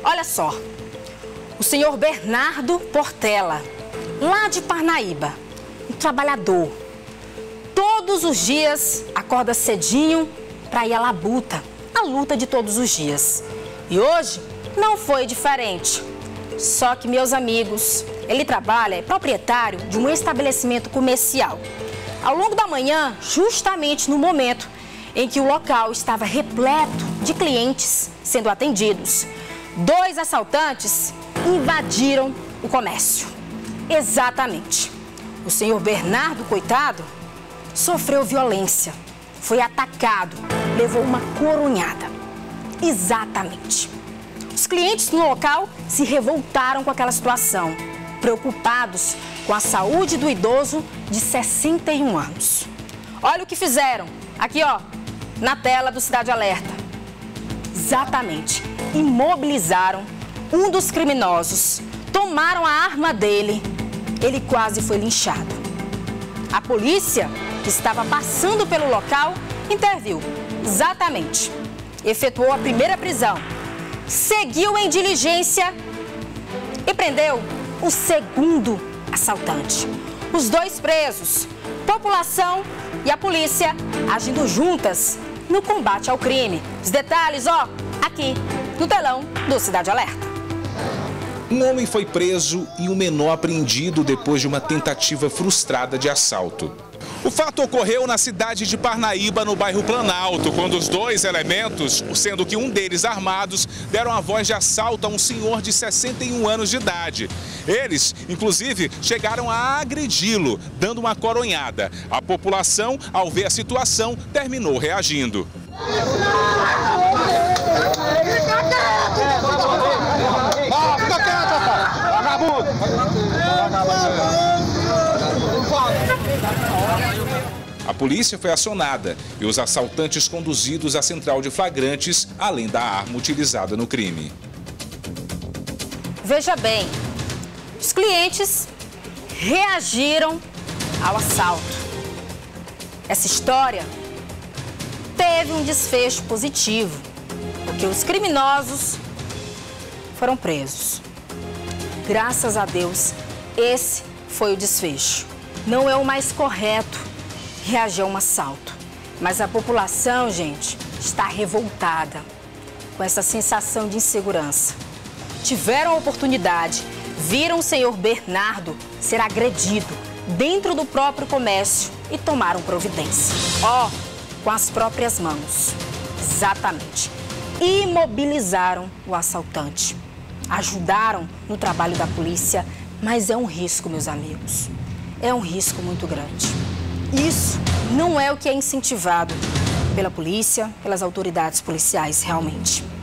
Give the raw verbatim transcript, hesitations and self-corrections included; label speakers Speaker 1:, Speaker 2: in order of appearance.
Speaker 1: Olha só, o senhor Bernardo Portela, lá de Parnaíba, um trabalhador, todos os dias acorda cedinho para ir à labuta, a luta de todos os dias. E hoje não foi diferente. Só que, meus amigos, ele trabalha, é proprietário de um estabelecimento comercial. Ao longo da manhã, justamente no momento em que o local estava repleto de clientes sendo atendidos, dois assaltantes invadiram o comércio. Exatamente. O senhor Bernardo, coitado, sofreu violência, foi atacado, levou uma coronhada. Exatamente. Os clientes no local se revoltaram com aquela situação, preocupados com a saúde do idoso de sessenta e um anos. Olha o que fizeram, aqui ó, na tela do Cidade Alerta. Exatamente, imobilizaram um dos criminosos, tomaram a arma dele, ele quase foi linchado. A polícia, que estava passando pelo local, interviu, exatamente, efetuou a primeira prisão, seguiu em diligência e prendeu o segundo assaltante. Os dois presos, população e a polícia agindo juntas no combate ao crime. Os detalhes, ó, aqui no telão do Cidade Alerta.
Speaker 2: Um homem foi preso e um menor apreendido depois de uma tentativa frustrada de assalto. O fato ocorreu na cidade de Parnaíba, no bairro Planalto, quando os dois elementos, sendo que um deles armados, deram a voz de assalto a um senhor de sessenta e um anos de idade. Eles, inclusive, chegaram a agredi-lo, dando uma coronhada. A população, ao ver a situação, terminou reagindo. A polícia foi acionada e os assaltantes conduzidos à central de flagrantes, além da arma utilizada no crime.
Speaker 1: Veja bem, os clientes reagiram ao assalto. Essa história teve um desfecho positivo, porque os criminosos foram presos. Graças a Deus, esse foi o desfecho. Não é o mais correto reagir a um assalto, mas a população, gente, está revoltada com essa sensação de insegurança. Tiveram a oportunidade, viram o senhor Bernardo ser agredido dentro do próprio comércio e tomaram providência. Ó, com as próprias mãos. Exatamente. Imobilizaram o assaltante. Ajudaram no trabalho da polícia, mas é um risco, meus amigos. É um risco muito grande. Isso não é o que é incentivado pela polícia, pelas autoridades policiais, realmente.